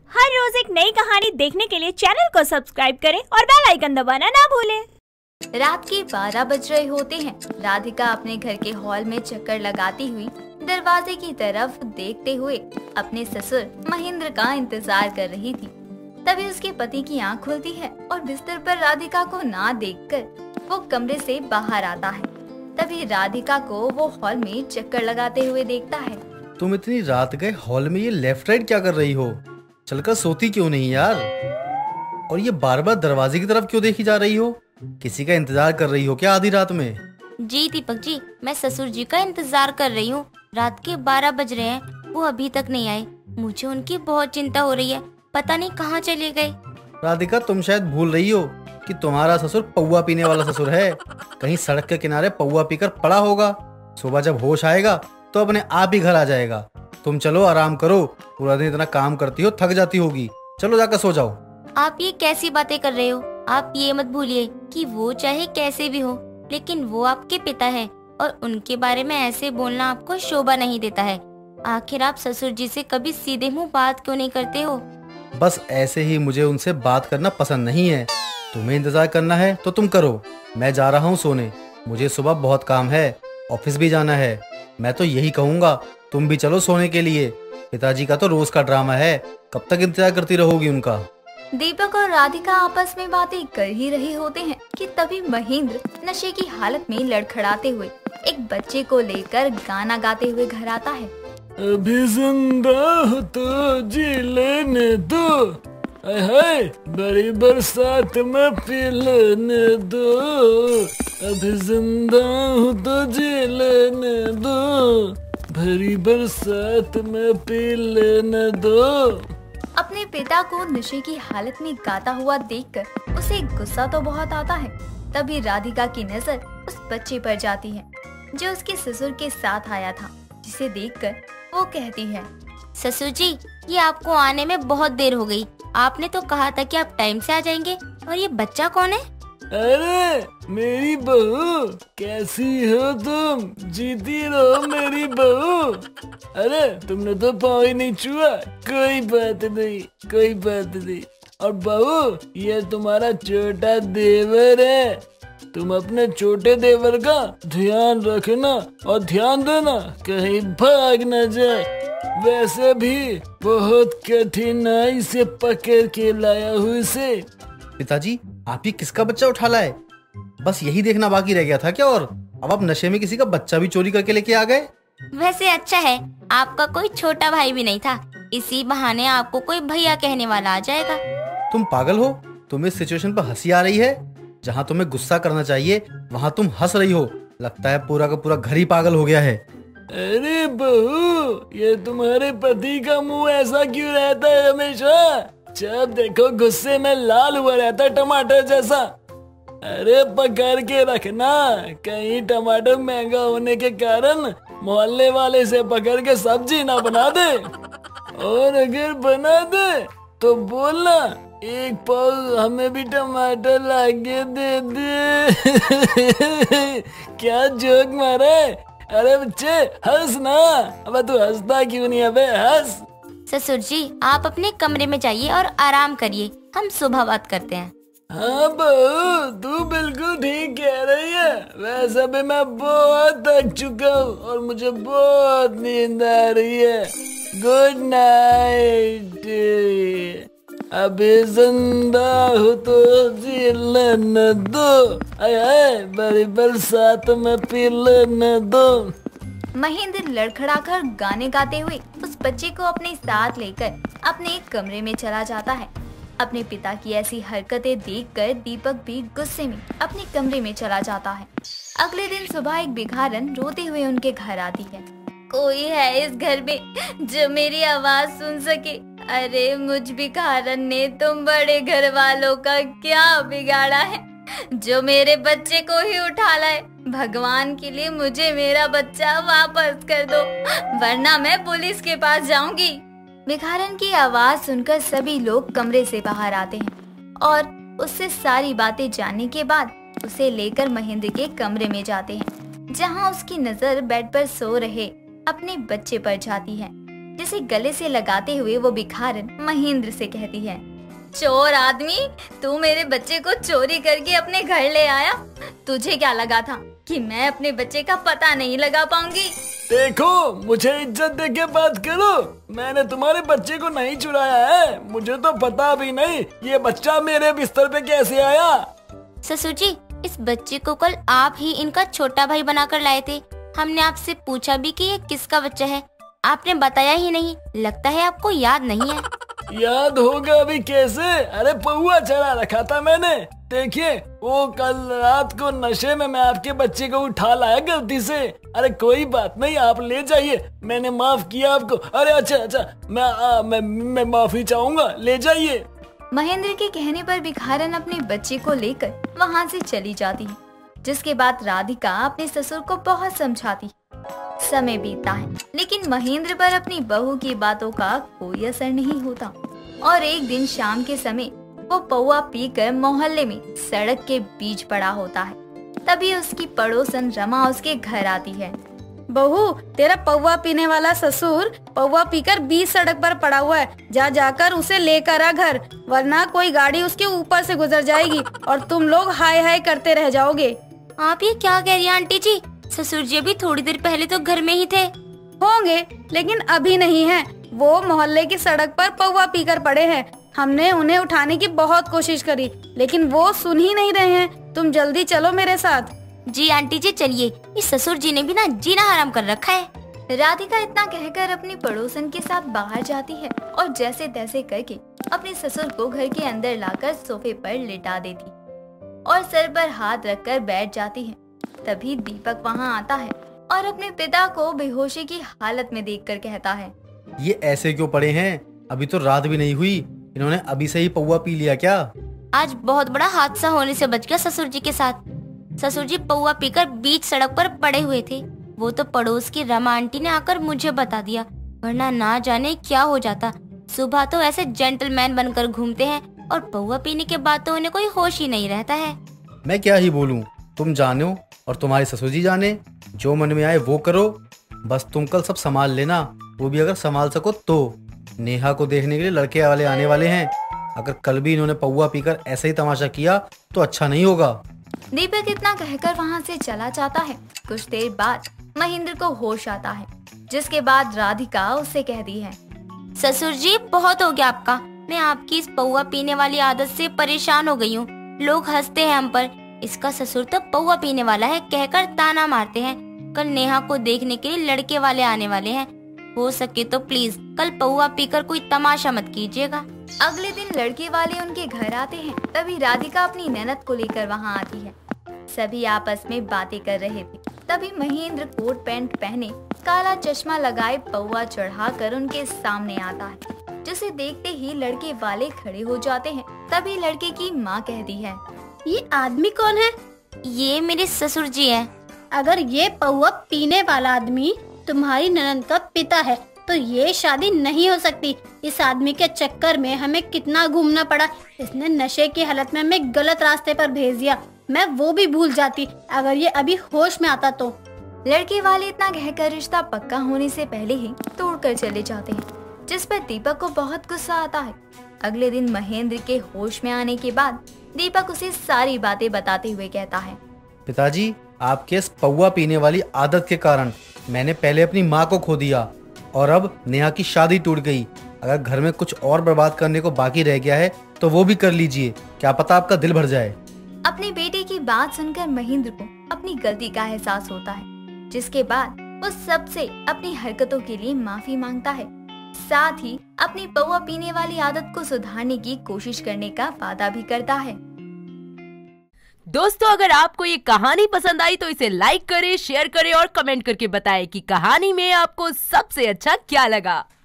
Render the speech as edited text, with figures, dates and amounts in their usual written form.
हर रोज एक नई कहानी देखने के लिए चैनल को सब्सक्राइब करें और बेल आइकन दबाना ना भूलें। रात के 12 बज रहे होते हैं। राधिका अपने घर के हॉल में चक्कर लगाती हुई दरवाजे की तरफ देखते हुए अपने ससुर महेंद्र का इंतजार कर रही थी। तभी उसके पति की आंख खुलती है और बिस्तर पर राधिका को ना देखकर वो कमरे से बाहर आता है। तभी राधिका को वो हॉल में चक्कर लगाते हुए देखता है। तुम इतनी रात गए हॉल में ये लेफ्ट राइट क्या कर रही हो? चलकर सोती क्यों नहीं यार? और ये बार बार दरवाजे की तरफ क्यों देखी जा रही हो? किसी का इंतजार कर रही हो क्या आधी रात में? जी दीपक जी, मैं ससुर जी का इंतजार कर रही हूँ। रात के 12 बज रहे हैं, वो अभी तक नहीं आए। मुझे उनकी बहुत चिंता हो रही है, पता नहीं कहाँ चले गए। राधिका, तुम शायद भूल रही हो कि तुम्हारा ससुर पौवा पीने वाला ससुर है। कहीं सड़क के किनारे पौवा पीकर पड़ा होगा। सुबह जब होश आएगा तो अपने आप ही घर आ जाएगा। तुम चलो आराम करो, पूरा दिन इतना काम करती हो, थक जाती होगी। चलो जाकर सो जाओ। आप ये कैसी बातें कर रहे हो? आप ये मत भूलिए कि वो चाहे कैसे भी हो, लेकिन वो आपके पिता है और उनके बारे में ऐसे बोलना आपको शोभा नहीं देता है। आखिर आप ससुर जी से कभी सीधे मुंह बात क्यों नहीं करते हो? बस ऐसे ही मुझे उनसे बात करना पसंद नहीं है। तुम्हें इंतजार करना है तो तुम करो, मैं जा रहा हूँ सोने। मुझे सुबह बहुत काम है, ऑफिस भी जाना है। मैं तो यही कहूँगा, तुम भी चलो सोने के लिए। पिताजी का तो रोज का ड्रामा है, कब तक इंतजार करती रहोगी उनका? दीपक और राधिका आपस में बातें कर ही रहे होते हैं कि तभी महेंद्र नशे की हालत में लड़खड़ाते हुए एक बच्चे को लेकर गाना गाते हुए घर आता है। अभी जिंदा हो तो जी लेने दो, हाय बड़ी बरसात में पी लेने दो। अभी जिंदा हो तो जी लेने दो, भरी बरसात में पी लेने दो। अपने पिता को नशे की हालत में गाता हुआ देखकर उसे गुस्सा तो बहुत आता है। तभी राधिका की नजर उस बच्चे पर जाती है जो उसके ससुर के साथ आया था, जिसे देखकर वो कहती है, ससुर जी, ये आपको आने में बहुत देर हो गई। आपने तो कहा था कि आप टाइम से आ जाएंगे। और ये बच्चा कौन है? अरे मेरी बहू, कैसी हो तुम? जीती रहो मेरी बहू। अरे तुमने तो पाँव ही नहीं छुआ। कोई बात नहीं, कोई बात नहीं। और बहू, ये तुम्हारा छोटा देवर है। तुम अपने छोटे देवर का ध्यान रखना और ध्यान देना कहीं भाग न जाए। वैसे भी बहुत कठिनाई से पकड़ के लाया हूँ इसे। पिताजी, आप ही किसका बच्चा उठा लाए? बस यही देखना बाकी रह गया था क्या? और अब आप नशे में किसी का बच्चा भी चोरी करके लेके आ गए। वैसे अच्छा है, आपका कोई छोटा भाई भी नहीं था। इसी बहाने आपको कोई भैया कहने वाला आ जाएगा। तुम पागल हो? तुम्हें इस सिचुएशन पर हंसी आ रही है? जहाँ तुम्हें गुस्सा करना चाहिए वहाँ तुम हंस रही हो। लगता है पूरा का पूरा घर ही पागल हो गया है। अरे बहू, ये तुम्हारे पति का मुंह ऐसा क्यों रहता है हमेशा? जब देखो गुस्से में लाल हुआ रहता है, टमाटर जैसा। अरे पकड़ के रखना, कहीं टमाटर महंगा होने के कारण मोहल्ले वाले से पकड़ के सब्जी ना बना दे। और अगर बना दे तो बोलना, एक पाव हमें भी टमाटर लाके दे दे। क्या जोक मारा है? अरे बच्चे हंस ना। अब तू हंसता क्यों नहीं? अबे हंस। ससुर जी, आप अपने कमरे में जाइए और आराम करिए। हम सुबह बात करते हैं। हाँ बहू, तू बिल्कुल ठीक कह रही है। वैसे भी मैं बहुत थक चुका हूँ और मुझे बहुत नींद आ रही है। Good night. अभी जिंदा हो तो जी लेने दो, आए बड़ी बरसात में पी लेने दो। महेंद्र लड़खड़ाकर गाने गाते हुए उस बच्चे को अपने साथ लेकर अपने एक कमरे में चला जाता है। अपने पिता की ऐसी हरकतें देखकर दीपक भी गुस्से में अपने कमरे में चला जाता है। अगले दिन सुबह एक भिखारन रोते हुए उनके घर आती है। कोई है इस घर में जो मेरी आवाज सुन सके? अरे मुझ भिखारन ने तुम बड़े घर वालों का क्या बिगाड़ा है जो मेरे बच्चे को ही उठा लाए? भगवान के लिए मुझे मेरा बच्चा वापस कर दो, वरना मैं पुलिस के पास जाऊंगी। भिखारन की आवाज सुनकर सभी लोग कमरे से बाहर आते हैं और उससे सारी बातें जानने के बाद उसे लेकर महेंद्र के कमरे में जाते हैं, जहां उसकी नजर बेड पर सो रहे अपने बच्चे पर जाती है। जिसे गले से लगाते हुए वो भिखारन महेंद्र से कहती है, चोर आदमी, तू मेरे बच्चे को चोरी करके अपने घर ले आया। तुझे क्या लगा था कि मैं अपने बच्चे का पता नहीं लगा पाऊंगी? देखो, मुझे इज्जत दे के बात करो। मैंने तुम्हारे बच्चे को नहीं चुराया है। मुझे तो पता भी नहीं ये बच्चा मेरे बिस्तर पे कैसे आया। ससुर जी, इस बच्चे को कल आप ही इनका छोटा भाई बनाकर लाए थे। हमने आपसे पूछा भी कि ये किसका बच्चा है, आपने बताया ही नहीं। लगता है आपको याद नहीं है। याद होगा अभी कैसे? अरे पौआ चढ़ा रखा था मैंने। देखिए, वो कल रात को नशे में मैं आपके बच्चे को उठा लाया गलती से। अरे कोई बात नहीं, आप ले जाइए, मैंने माफ किया आपको। अरे अच्छा, मैं माफी चाहूंगा, ले जाइए। महेंद्र के कहने पर भिखारन अपने बच्चे को लेकर वहाँ से चली जाती है, जिसके बाद राधिका अपने ससुर को बहुत समझाती। समय बीतता है, लेकिन महेंद्र पर अपनी बहू की बातों का कोई असर नहीं होता और एक दिन शाम के समय वो पौआ पीकर मोहल्ले में सड़क के बीच पड़ा होता है। तभी उसकी पड़ोसन रमा उसके घर आती है। बहू, तेरा पौवा पीने वाला ससुर पौवा पीकर बीच सड़क पर पड़ा हुआ है। जाकर उसे लेकर आ घर, वरना कोई गाड़ी उसके ऊपर से गुजर जाएगी और तुम लोग हाय हाय करते रह जाओगे। आप ये क्या कह रही हैं आंटी जी? ससुर जी अभी थोड़ी देर पहले तो घर में ही थे। होंगे, लेकिन अभी नहीं है। वो मोहल्ले की सड़क पर पौवा पीकर पड़े हैं। हमने उन्हें उठाने की बहुत कोशिश करी, लेकिन वो सुन ही नहीं रहे हैं। तुम जल्दी चलो मेरे साथ। जी आंटी जी चलिए, इस ससुर जी ने भी ना जीना हराम कर रखा है। राधिका इतना कहकर अपनी पड़ोसन के साथ बाहर जाती है और जैसे तैसे करके अपने ससुर को घर के अंदर लाकर सोफे पर लिटा देती और सर पर हाथ रखकर बैठ जाती है। तभी दीपक वहाँ आता है और अपने पिता को बेहोशी की हालत में देखकर कहता है, ये ऐसे क्यों पड़े हैं? अभी तो रात भी नहीं हुई, इन्होंने अभी से ही पौवा पी लिया क्या? आज बहुत बड़ा हादसा होने से बच गया ससुर जी के साथ। ससुर जी पौवा पीकर बीच सड़क पर पड़े हुए थे। वो तो पड़ोस की रमा आंटी ने आकर मुझे बता दिया, वरना ना जाने क्या हो जाता। सुबह तो ऐसे जेंटलमैन बनकर घूमते हैं और पौवा पीने के बाद तो उन्हें कोई होश ही नहीं रहता है। मैं क्या ही बोलूं, तुम जानो और तुम्हारे ससुर जी जाने। जो मन में आए वो करो, बस तुम कल सब संभाल लेना, वो भी अगर संभाल सको तो। नेहा को देखने के लिए लड़के वाले आने वाले हैं। अगर कल भी इन्होंने पौवा पीकर ऐसे ही तमाशा किया तो अच्छा नहीं होगा। दीपक इतना कहकर वहाँ से चला जाता है। कुछ देर बाद महेंद्र को होश आता है, जिसके बाद राधिका उससे कहती है, ससुर जी बहुत हो गया आपका। मैं आपकी इस पौवा पीने वाली आदत से परेशान हो गई हूँ। लोग हंसते हैं हम पर, इसका ससुर तो पौवा पीने वाला है कहकर ताना मारते हैं। कल नेहा को देखने के लिए लड़के वाले आने वाले हैं। हो सके तो प्लीज कल पौवा पीकर कोई तमाशा मत कीजिएगा। अगले दिन लड़के वाले उनके घर आते हैं। तभी राधिका अपनी ननद को लेकर वहाँ आती है। सभी आपस में बातें कर रहे थे। तभी महेंद्र कोट पैंट पहने, काला चश्मा लगाए पौवा चढ़ाकर उनके सामने आता है, जिसे देखते ही लड़के वाले खड़े हो जाते हैं। तभी लड़के की माँ कहती है, ये आदमी कौन है? ये मेरे ससुर जी हैं। अगर ये पौवा पीने वाला आदमी तुम्हारी ननद का पिता है तो ये शादी नहीं हो सकती। इस आदमी के चक्कर में हमें कितना घूमना पड़ा। इसने नशे की हालत में हमें गलत रास्ते पर भेज दिया। मैं वो भी भूल जाती अगर ये अभी होश में आता तो। लड़के वाले इतना कहकर रिश्ता पक्का होने से पहले ही तोड़कर चले जाते हैं, जिस पर दीपक को बहुत गुस्सा आता है। अगले दिन महेंद्र के होश में आने के बाद दीपक उसे सारी बातें बताते हुए कहता है, पिताजी, आपके इस पौवा पीने वाली आदत के कारण मैंने पहले अपनी माँ को खो दिया और अब नेहा की शादी टूट गई। अगर घर में कुछ और बर्बाद करने को बाकी रह गया है तो वो भी कर लीजिए, क्या पता आपका दिल भर जाए। अपने बेटे की बात सुनकर महेंद्र को अपनी गलती का एहसास होता है, जिसके बाद वो सबसे अपनी हरकतों के लिए माफी मांगता है। साथ ही अपनी पौवा पीने वाली आदत को सुधारने की कोशिश करने का वादा भी करता है। दोस्तों, अगर आपको ये कहानी पसंद आई तो इसे लाइक करें, शेयर करें और कमेंट करके बताएं कि कहानी में आपको सबसे अच्छा क्या लगा।